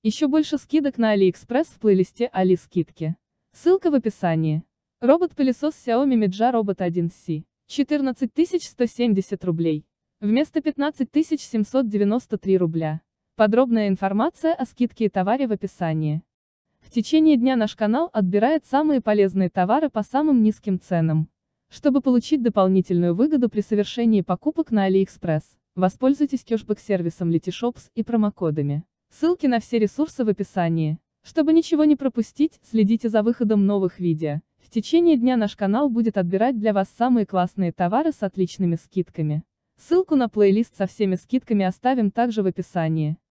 Еще больше скидок на AliExpress в плейлисте Али скидки. Ссылка в описании. Робот-пылесос Xiaomi Midja Robot 1C. 14 170 рублей. Вместо 15 793 рубля. Подробная информация о скидке и товаре в описании. В течение дня наш канал отбирает самые полезные товары по самым низким ценам. Чтобы получить дополнительную выгоду при совершении покупок на AliExpress, воспользуйтесь кэшбэк-сервисом Letyshops и промокодами. Ссылки на все ресурсы в описании. Чтобы ничего не пропустить, следите за выходом новых видео. В течение дня наш канал будет отбирать для вас самые классные товары с отличными скидками. Ссылку на плейлист со всеми скидками оставим также в описании.